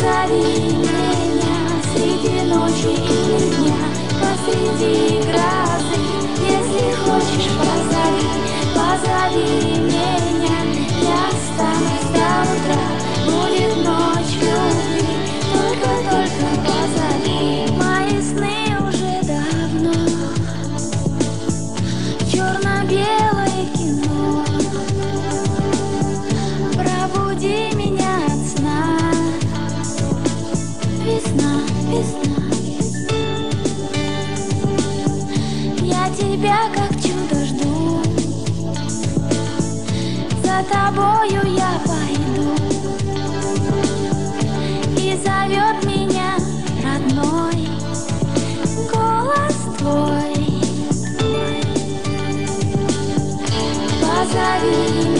Позови меня среди ночи или дня, посреди грозы. Если хочешь, позови, позови меня. Я останусь до утра, будет ночь любви. Только позови. Мои сны уже давно черно-белое кино. Пробуди меня от сна. Весна, весна. Я тебя как чудо жду. За тобою я пойду. И зовет меня родной голос твой. Позови